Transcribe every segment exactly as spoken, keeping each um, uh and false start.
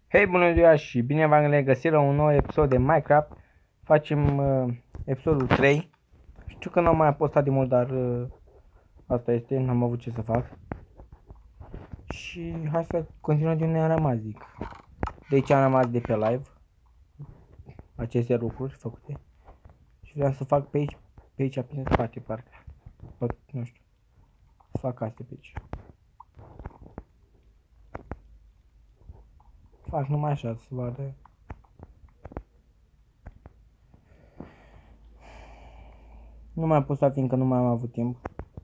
Hei, bună ziua și bine v-am regăsit la un nou episod de Minecraft. Facem uh, episodul trei. Știu că nu am mai postat de mult, dar uh, asta este, n-am avut ce să fac. Și hai să continuăm de unde am rămas, zic. De aici am rămas de pe live. Aceste lucruri făcute. Și vreau să fac pe aici, pe aici, pe spate, parcă. Nu știu. Să fac astea pe aici. Fac numai așa, să vadă. Nu mai am postat fiindcă nu mai am avut timp.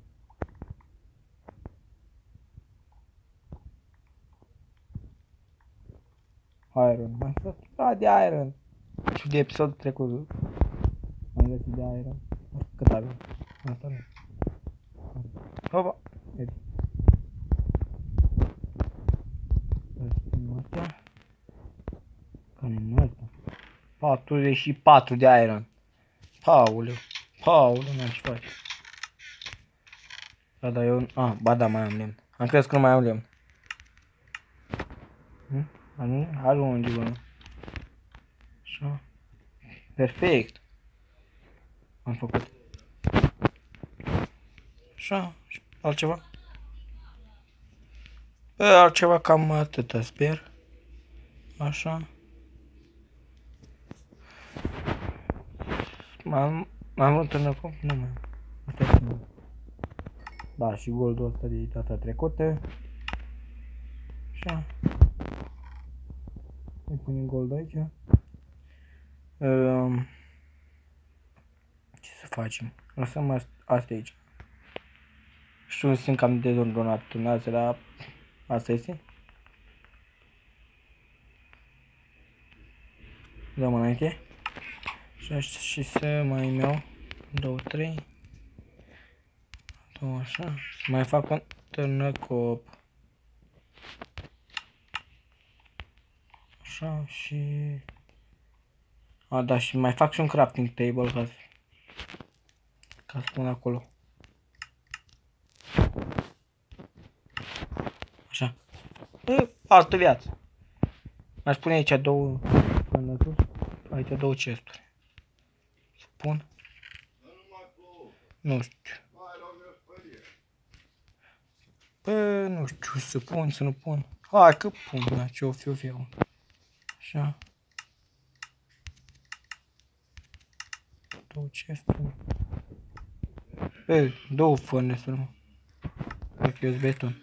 Iron, mai să da de Iron. Și de episodul trecut am găsit de Iron. Cât avem? Asta nu. Hopa! Vedi. Astea. Care nu asta? patruzeci și patru de Iron. Pauleu. Pauleu, n-am ce face. Da, da, eu... Ah, ba da, mai am lemn. Am crezut că nu mai am lemn. Hm? Ajunge, bă. Așa. Perfect. Am făcut. Așa. Altceva? Bă, altceva cam atâta, sper. Așa. M-am am întâlnit acum? Nu mai am. Asta e singur. Da, și goldul ăsta de data trecută. Așa. Îi punem gold aici. Um, ce să facem? Lăsăm astea aici. Știu, simt cam dezordonat turnează, dar asta este. Dăm înainte. Și, și să mai iau două, trei. Două așa. Să mai fac un târnăcop. Așa și... A, da, și mai fac și un crafting table ca să... Ca să pun acolo. Așa. E, altă viață. Aș pune aici două... Până sus. Aici două chesturi. Să pun. Nu știu. Bă, nu știu să pun, să nu pun. Hai că pun, da, ce o fiu fiu. Așa. Două chesturi. Bă, două furnace-uri, mă. Cred că eu-s beton.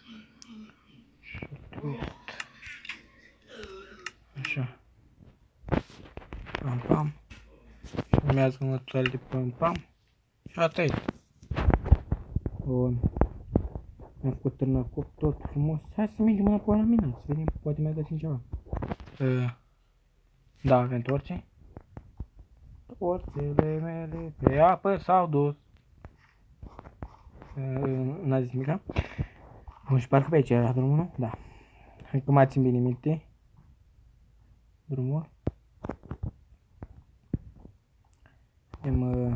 Așa. Pam, pam. Și urmează următoarele de pam, pam. Și atât. Bun. Am făcut târnăcop tot frumos. Hai să mergem înapoi la mine, să vedem, poate mai găsim ceva. Uh, da, avem torțe. Torțele mele pe apă s-au dus. Uh, N-a zis nimic, da? Bun, și parcă pe aici era drumul, nu? Da. Hai că mai țin bine minte. Drumul. Avem... Uh,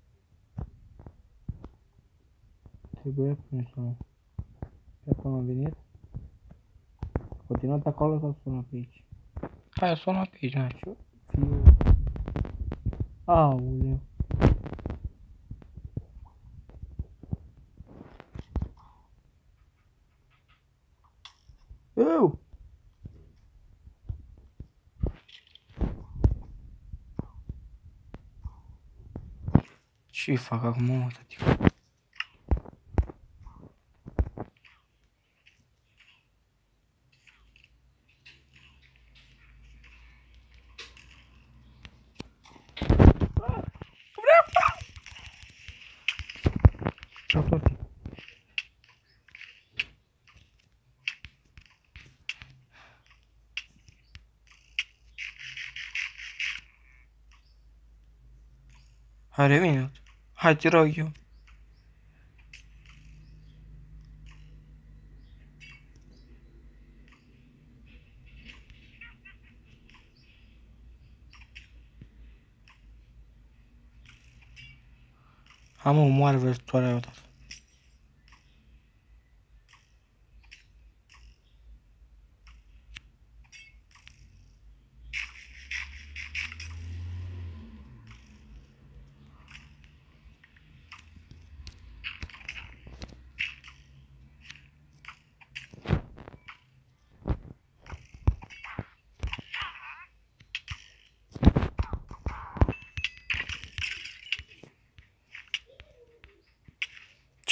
trebuie până să... Pe acolo am venit. Continuat acolo sau sună pe aici? Hai, sună pe aici, n-ai ce fiu. Aoleu. Eu! Ce fac acum, mă, tătiu? Ce-au toate? Hai, revine. Hai, te rog eu. Am o moare vrăjitoare odată.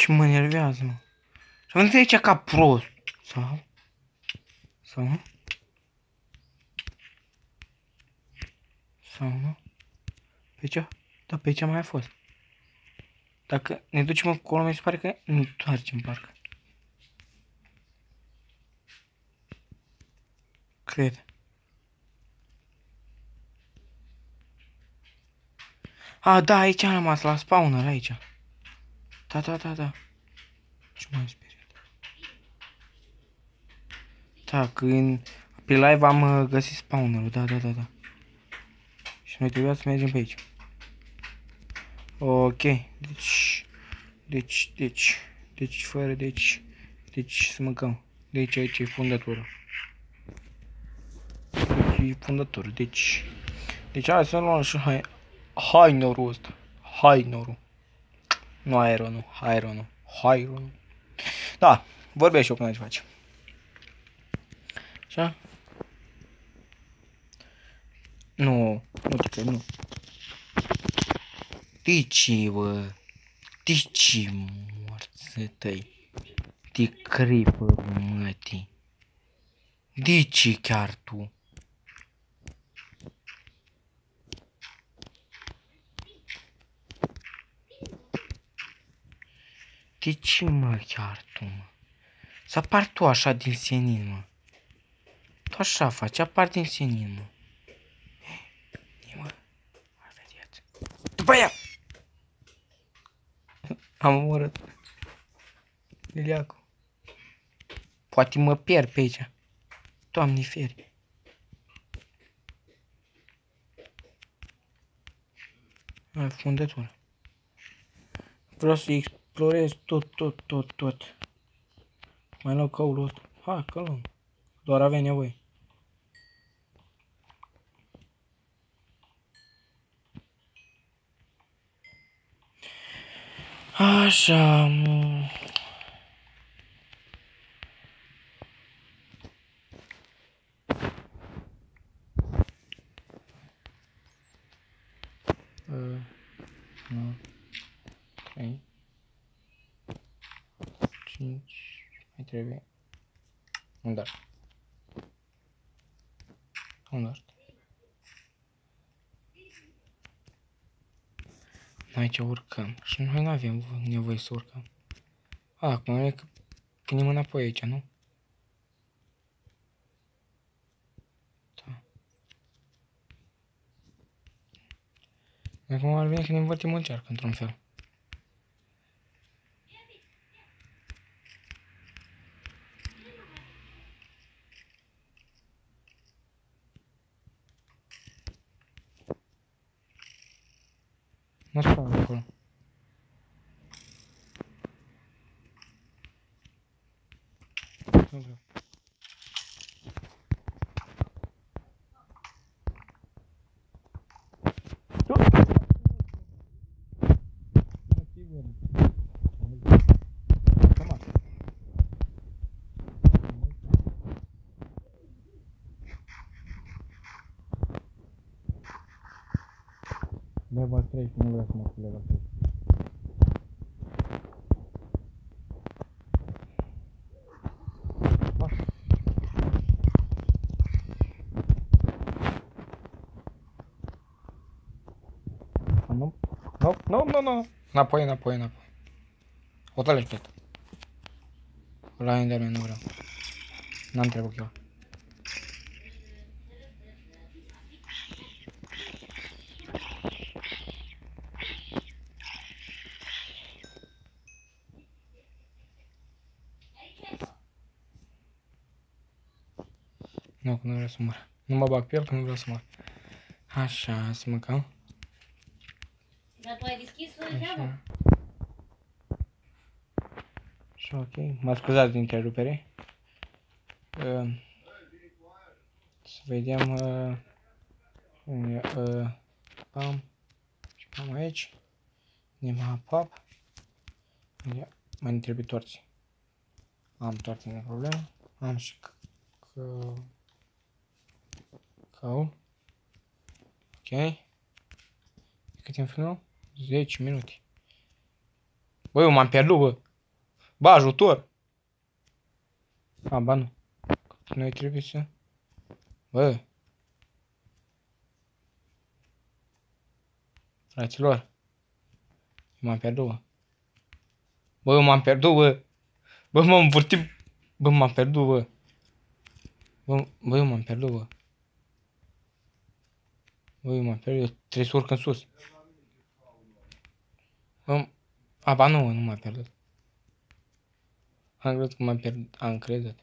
Ce mă enervează, mă. Și am venit aici ca prost. Sau? Sau nu? Sau nu? Pe aici? Da, pe aici mai a fost. Dacă ne ducem acolo, mi se pare că nu întoarcem parcă. Cred. A, da, aici am rămas, la spawner, aici. Da, da, da, da. Ce m-am speriat. Da, când pe live am uh, găsit spawnerul, da, da, da, da. Și noi trebuia să mergem pe aici. Ok, deci, deci, deci, deci, fără, deci, deci să mâncăm. Deci aici e fundătură. Deci e fundătură, deci, deci hai să luăm și hai, hai norul ăsta, hai norul. Nu aeronul, aeronul, aeronul. Da, vorbesc și eu până ce faci. Așa? Nu, nu te cred, nu. De ce, bă? De ce, morță tăi? De cripă, mătii. De ce chiar tu? De ce, mă, chiar tu, mă? Să apar tu așa din senin, mă. Tu așa faci, apar din senin, mă. Ei, mă, ar vedeți. După ea! Am omorât. Liliacu. Poate mă pierd pe aici. Doamne feri. Ai fundătură. Vreau să explorez tot, tot, tot, tot. Mai luăm căulul ăsta. Hai, că luăm. Doar avea nevoie. Așa, mă. Uh, nu. trei. cinci. Mai trebuie. Un dar. Un dar. Aici urcăm. Și noi nu avem nevoie să urcăm. A, acum e că venim înapoi aici, nu? Da. Acum ar veni că ne învârtim în cearcă, într-un fel. Nu știu acolo. Nu vreau. Level trei, nu vreau să mă cu level trei. Nu, nu, nu, nu, nu. Înapoi, înapoi, înapoi. O tăleci pe asta. La Enderman nu vreau. N-am trecut eu. Nu, că nu vreau să mor. Nu mă bag pe el, că nu vreau să mor. Așa, să mâncăm. Dar tu ai deschis geamul? Și ok, mă scuzați de întrerupere. Uh, să vedem. Uh, uh, pam. Și pam aici. Nema pap. Mai ne trebuie torți. Am torți, nu problemă. Am și că caul. Ok. Cât timp final? zece minute. Băi, eu m-am pierdut, bă. Ba, ajutor! A, ba nu. Noi trebuie să... Bă! Fraților! M-am pierdut, bă. Bă, m-am pierdut, bă! Bă, m-am învârtit... Bă, m-am pierdut, bă! Bă, bă, eu m-am pierdut, bă! Bă, eu m-am pierdut, trebuie să urc în sus. Bă, a, ba nu, nu m-am pierdut. Am crezut că m-am pierdut, am crezut.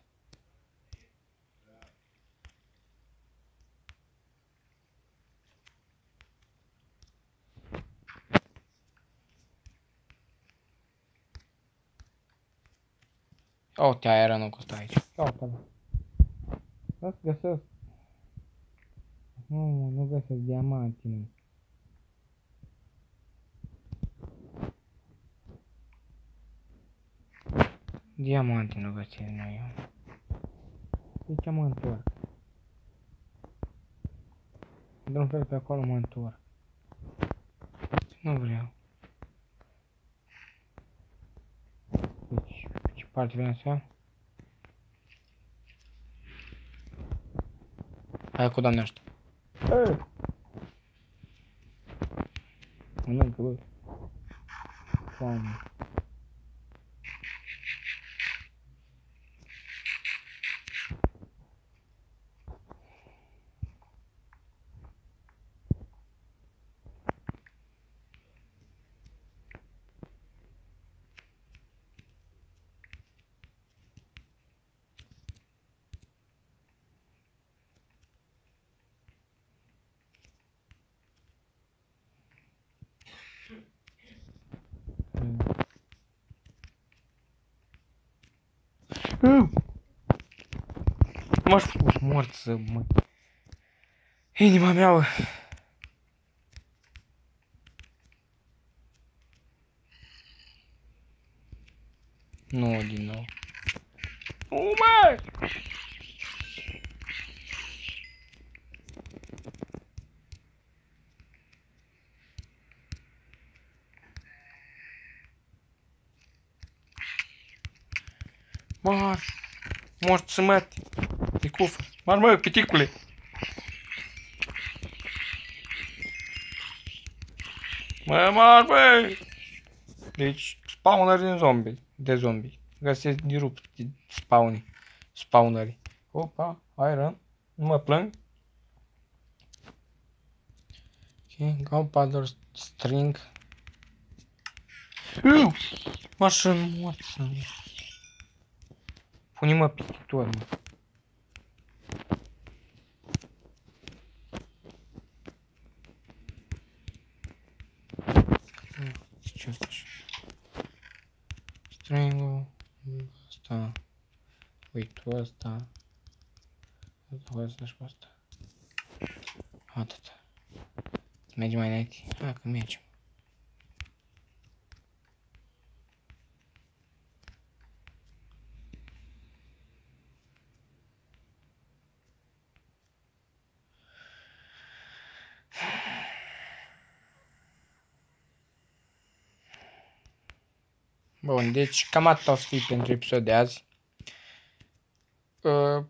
Ia uite, aia era nu costă aici. Ia uite, bă. Nu găsesc. Nu, nu găsesc diamanti, nu. Diamanti nu găsesc noi. De ce mă întorc? Într-un fel pe acolo mă întorc. Nu vreau. Deci, ce parte vreau să iau? Hai cu doamne ăștia. Mănâncă, bă. Doamne. M-aș fost mort să mă... Inima mea, bă. Nu, din nou. Nu, mă! Mor! Mort să măti! E cufăr! Mar, mă, piticule! Mă, mar, bă! Deci, spawner din zombie, de zombie. Găsesc dirup de spawni, spawneri. Opa, iron, nu mă plâng. Ok, gunpowder string. Uuu! Așa mort să... Pune-mă picător, mă. Ce asta așa? String-ul, ăsta, uitul ăsta, ăsta și ăsta. Atât. Mergem mai înainte? Hai că mergem. Bun, deci cam atât o să fie pentru episod de azi. Uh,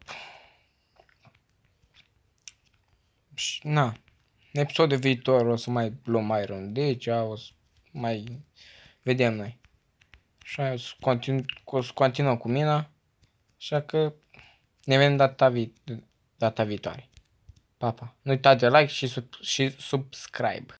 na, în episodul viitor o să mai luăm Iron, deci o să mai vedem noi. Așa o să, continu, o să continuăm cu mina, așa că ne vedem data, vi data viitoare. Pa, pa. Nu uitați de like și, sub și subscribe.